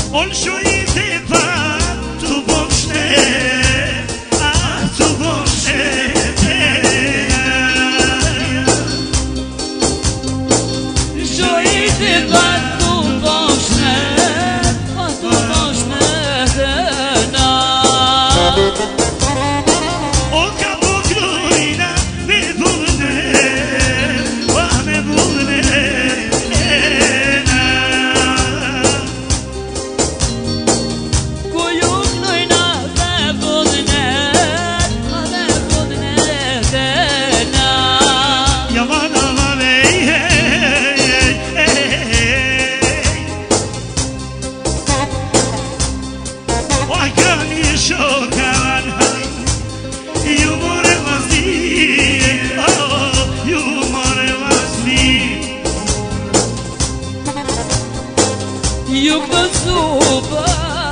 Olšujte pa tu bočne, a tu bočne. Šujte pa tu bočne, a tu bočne dena. Oka pokrojna me bulne, a me bulne. Juk do zuba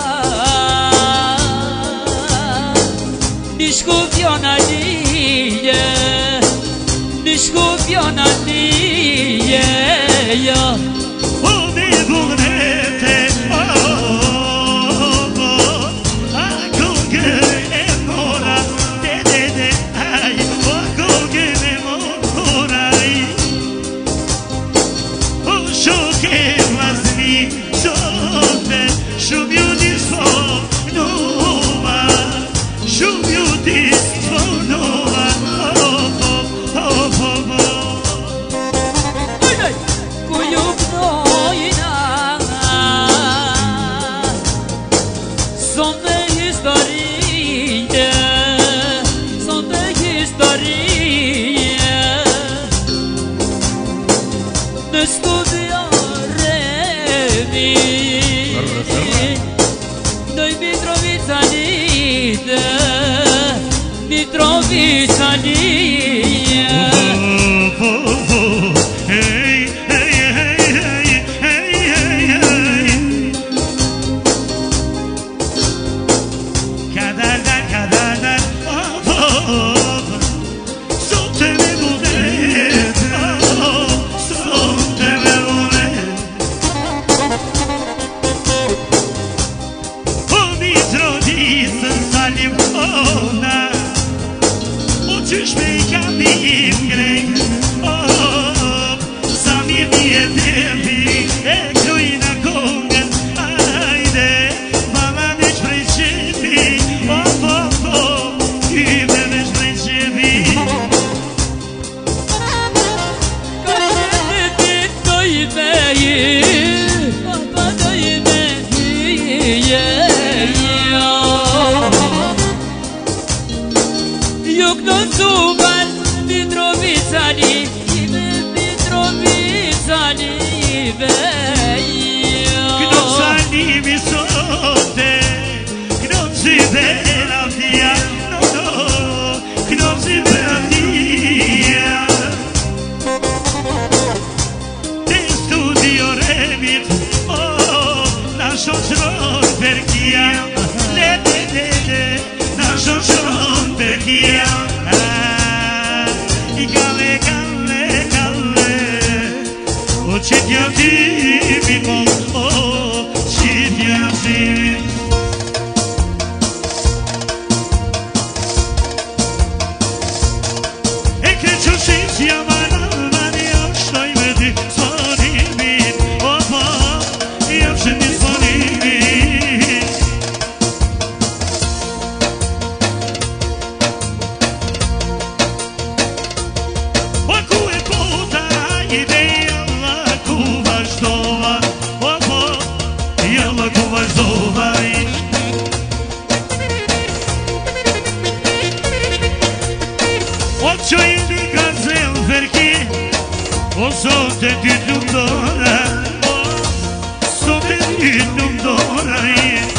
nici cu viona nie, nici cu viona nie. O me bunete, acolo e mora, de, ai, acolo me mora, o șoche vlasni. Šumjudstvo nova, šumjudstvo nova, Koju gnojna Sonde historije, sonde historije Ne studiarevi Noi Mitrovicanide, Mitrovicanide. Hey, hey, hey, hey, hey, hey. Kaderden, son teme bulet, son teme bulet. Salim ona, uçuş meykamim grek, samim yetebi, ekruina kongen, ajde, mama već prećepi, ime već prećepi. Kaçene dit doymeyi, baba doymeyi. Juk do zuban Mitrovicani, Mitrovicani Gnozani mi sote, gnozi beravdia, no, gnozi beravdia. Te studio remit, našo čromperkija, le, našo čromperkija. I gale, očitjazimimo, očitjazimimo. E kreću šincijama na mani, što imedi zvonimi, opa, javše mi zvonimi. Očojni gazel verki, o sote ti dum dora, sote ti dum dora.